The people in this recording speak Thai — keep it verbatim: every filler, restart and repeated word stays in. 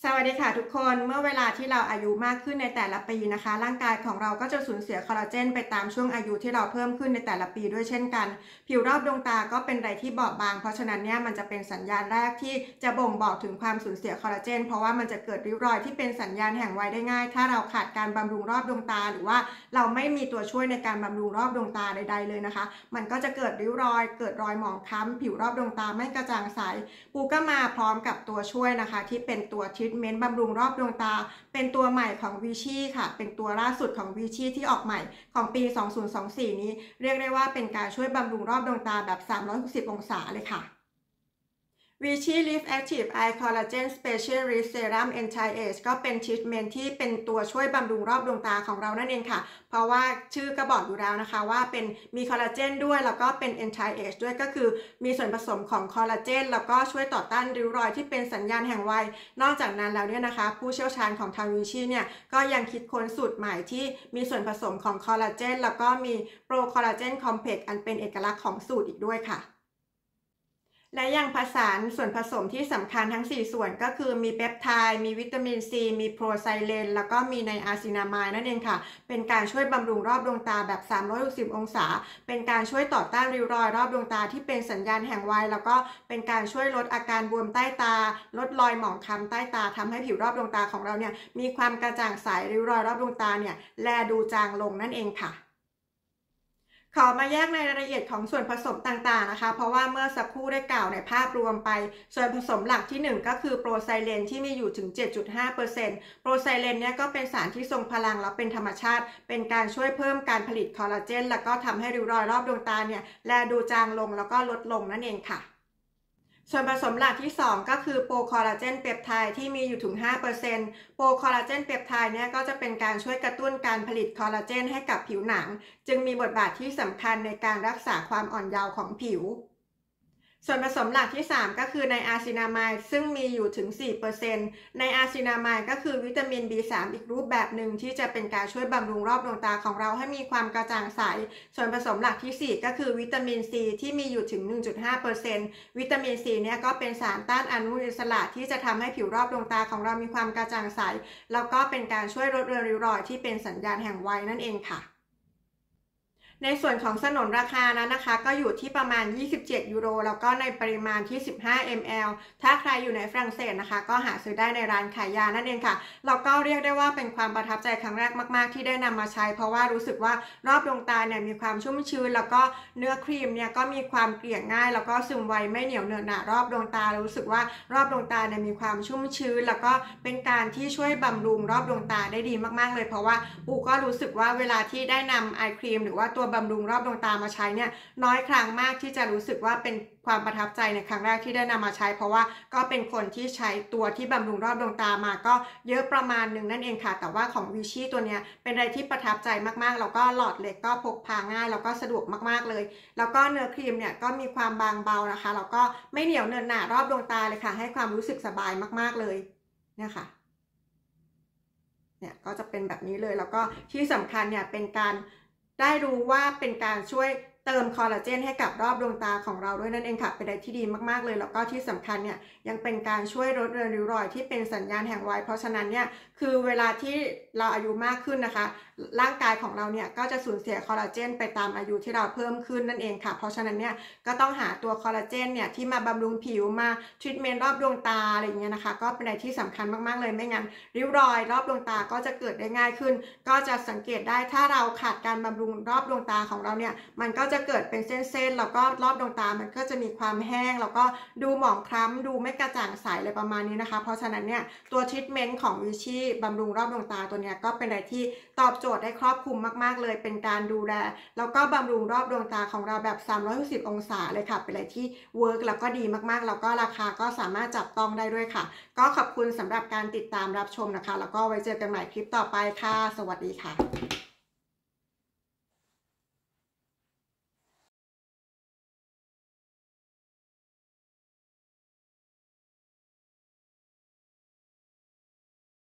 สวัสดีค่ะทุกคนเมื่อเวลาที่เราอายุมากขึ้นในแต่ละปีนะคะร่างกายของเราก็จะสูญเสียคอลลาเจนไปตามช่วงอายุที่เราเพิ่มขึ้นในแต่ละปีด้วยเช่นกันผิวรอบดวงตาก็เป็นอะไรที่บอบบางเพราะฉะนั้นเนี่ยมันจะเป็นสัญญาณแรกที่จะบ่งบอกถึงความสูญเสียคอลลาเจนเพราะว่ามันจะเกิดริ้วรอยที่เป็นสัญญาณแห่งวัยได้ง่ายถ้าเราขาดการบำรุงรอบดวงตาหรือว่าเราไม่มีตัวช่วยในการบำรุงรอบดวงตาใดๆเลยนะคะมันก็จะเกิดริ้วรอยเกิดรอยหมองคล้ำผิวรอบดวงตาไม่กระจ่างใสปูก็มาพร้อมกับตัวช่วยนะคะที่เป็นตัวทรีทเมนต์บำรุงรอบดวงตาเป็นตัวใหม่ของวิชีค่ะเป็นตัวล่าสุดของวิชีที่ออกใหม่ของปีสองพันยี่สิบสี่นี้เรียกได้ว่าเป็นการช่วยบำรุงรอบดวงตาแบบสามร้อยหกสิบองศาเลยค่ะVichy Lift Active Eye Collagen Special Lift Serum Anti-Age ก็เป็นทรีทเมนต์ที่เป็นตัวช่วยบำรุงรอบดวงตาของเรานั่นเองค่ะเพราะว่าชื่อก็บอกอยู่แล้วนะคะว่าเป็นมีคอลลาเจนด้วยแล้วก็เป็น Anti-Age ด้วยก็คือมีส่วนผสมของคอลลาเจนแล้วก็ช่วยต่อต้านริ้วรอยที่เป็นสัญญาณแห่งวัยนอกจากนั้นแล้วเนี่ยนะคะผู้เชี่ยวชาญของทาง Vichy เนี่ยก็ยังคิดค้นสูตรใหม่ที่มีส่วนผสมของคอลลาเจนแล้วก็มีโปรคอลลาเจนคอมเพล็กซ์อันเป็นเอกลักษณ์ของสูตรอีกด้วยค่ะและยังผสานส่วนผสมที่สำคัญทั้งสี่ส่วนก็คือมีเปปไทด์มีวิตามินซีมีโปรไซเลนแล้วก็มีไนอาซินามายนั่นเองค่ะเป็นการช่วยบำรุงรอบดวงตาแบบสามร้อยหกสิบองศาเป็นการช่วยต่อต้านริ้วรอยรอบดวงตาที่เป็นสัญญาณแห่งวัยแล้วก็เป็นการช่วยลดอาการบวมใต้ตาลดรอยหมองคล้ำใต้ตาทำให้ผิวรอบดวงตาของเราเนี่ยมีความกระจ่างใสริ้วรอยรอบดวงตาเนี่ยแลดูจางลงนั่นเองค่ะขอมาแยกในรายละเอียดของส่วนผสมต่างๆนะคะเพราะว่าเมื่อสักครู่ได้กล่าวในภาพรวมไปส่วนผสมหลักที่หนึ่งก็คือโปรไซเลนที่มีอยู่ถึง เจ็ดจุดห้าเปอร์เซ็นต์ โปรไซเลนเนี่ยก็เป็นสารที่ทรงพลังและเป็นธรรมชาติเป็นการช่วยเพิ่มการผลิตคอลลาเจนแล้วก็ทำให้ริ้วรอยรอบดวงตาเนี่ยแลดูจางลงแล้วก็ลดลงนั่นเองค่ะส่วนผสมหลักที่สองก็คือโปรคอลลาเจนเปปไทด์ที่มีอยู่ถึง ห้าเปอร์เซ็นต์ โปรคอลลาเจนเปปไทด์เนี่ยก็จะเป็นการช่วยกระตุ้นการผลิตคอลลาเจนให้กับผิวหนังจึงมีบทบาทที่สำคัญในการรักษาความอ่อนเยาว์ของผิวส่วนผสมหลักที่สามก็คือไนอาซินามายซึ่งมีอยู่ถึง สี่เปอร์เซ็นต์ ไนอาซินามายก็คือวิตามิน บี สาม อีกรูปแบบหนึ่งที่จะเป็นการช่วยบำรุงรอบดวงตาของเราให้มีความกระจ่างใสส่วนผสมหลักที่สี่ก็คือวิตามินซีที่มีอยู่ถึง หนึ่งจุดห้าเปอร์เซ็นต์ วิตามินซีเนี่ยก็เป็นสารต้านอนุมูลอิสระที่จะทำให้ผิวรอบดวงตาของเรามีความกระจ่างใสแล้วก็เป็นการช่วยลดเรือนริ้วรอยที่เป็นสัญญาณแห่งวัยนั่นเองค่ะในส่วนของสนนราคานั้นนะคะก็อยู่ที่ประมาณยี่สิบเจ็ดยูโรแล้วก็ในปริมาณที่สิบห้ามิลลิลิตร ถ้าใครอยู่ในฝรั่งเศสนะคะก็หาซื้อได้ในร้านขายยานั่นเองค่ะเราก็เรียกได้ว่าเป็นความประทับใจครั้งแรกมากๆที่ได้นำมาใช้เพราะว่ารู้สึกว่ารอบดวงตาเนี่ยมีความชุ่มชื้นแล้วก็เนื้อครีมเนี่ยก็มีความเกลี่ยง่ายแล้วก็ซึมไวไม่เหนียวเหนอะหนะรอบดวงตารู้สึกว่ารอบดวงตาเนี่ยมีความชุ่มชื้นแล้วก็เป็นการที่ช่วยบำรุงรอบดวงตาได้ดีมากๆเลยเพราะว่าปูก็รู้สึกว่าเวลาที่ได้นำไอครีมหรือว่าตัวบำรุงรอบดวงตามาใช้เนี่ยน้อยครั้งมากที่จะรู้สึกว่าเป็นความประทับใจในครั้งแรกที่ได้นำมาใช้เพราะว่าก็เป็นคนที่ใช้ตัวที่บำรุงรอบดวงตามาก็เยอะประมาณหนึ่งนั่นเองค่ะแต่ว่าของวิชีตัวเนี้ยเป็นอะไรที่ประทับใจมากๆแล้วก็หลอดเล็กก็พกพาง่ายแล้วก็สะดวกมากๆเลยแล้วก็เนื้อครีมเนี่ยก็มีความบางเบานะคะแล้วก็ไม่เหนียวเนินหนารอบดวงตาเลยค่ะให้ความรู้สึกสบายมากๆเลยเนี่ยค่ะเนี่ยก็จะเป็นแบบนี้เลยแล้วก็ที่สำคัญเนี่ยเป็นการได้รู้ว่าเป็นการช่วยเติมคอลลาเจนให้กับรอบดวงตาของเราด้วยนั่นเองค่ะเป็นอะไรที่ดีมากๆเลยแล้วก็ที่สำคัญเนี่ยยังเป็นการช่วยลดเรือนริ้วรอยที่เป็นสัญญาณแห่งวัยเพราะฉะนั้นเนี่ยคือเวลาที่เราอายุมากขึ้นนะคะร่างกายของเราเนี่ยก็จะสูญเสียคอลลาเจนไปตามอายุที่เราเพิ่มขึ้นนั่นเองค่ะเพราะฉะนั้นเนี่ยก็ต้องหาตัวคอลลาเจนเนี่ยที่มาบำรุงผิวมาทรีทเมนต์รอบดวงตาอะไรอย่างเงี้ยนะคะก็เป็นอะไรที่สำคัญมากๆเลยไม่งั้นริ้วรอยรอบดวงตาก็จะเกิดได้ง่ายขึ้นก็จะสังเกตได้ถ้าเราขาดการบำรุงรอบดวงตาของเราเนี่ยมันก็จะเกิดเป็นเส้นๆแล้วก็รอบดวงตามันก็จะมีความแห้งแล้วก็ดูหมองคล้ำดูไม่กระจ่างใสอะไรประมาณนี้นะคะเพราะฉะนั้นเนี่ยตัวทรีทเมนต์ของวิชีบำรุงรอบดวงตาตัวเนี้ยก็เป็นอะไรที่ตอบโจทย์ได้ครอบคลุมมากๆเลยเป็นการดูแลแล้วก็บำรุงรอบดวงตาของเราแบบสามร้อยหกสิบองศาเลยค่ะเป็นอะไรที่เวิร์กแล้วก็ดีมากๆแล้วก็ราคาก็สามารถจับต้องได้ด้วยค่ะก็ขอบคุณสำหรับการติดตามรับชมนะคะแล้วก็ไว้เจอกันใหม่คลิปต่อไปค่ะสวัสดีค่ะ